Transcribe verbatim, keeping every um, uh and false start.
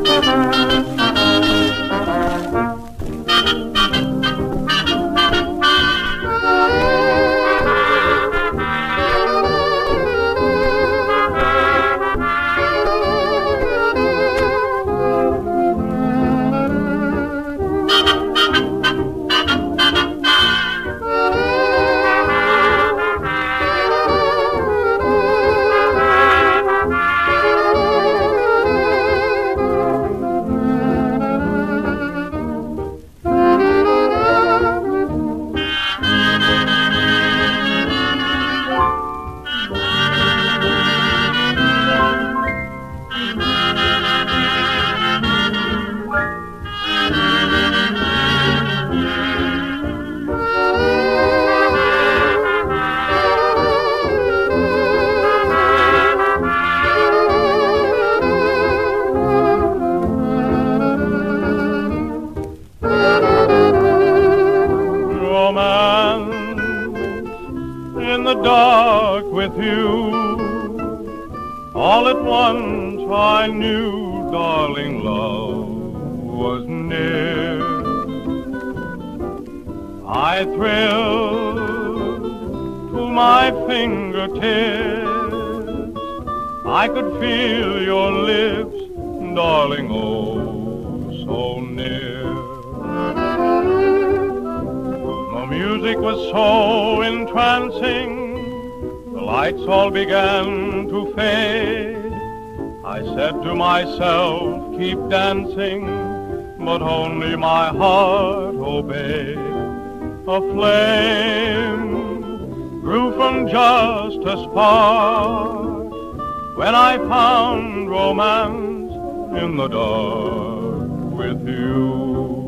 In the dark with you, all at once I knew, darling, love was near. I thrilled to my fingertips, I could feel your lips, darling, oh, so near. The music was so entrancing, the lights all began to fade. I said to myself, keep dancing, but only my heart obeyed. A flame grew from just a spark when I found romance in the dark with you.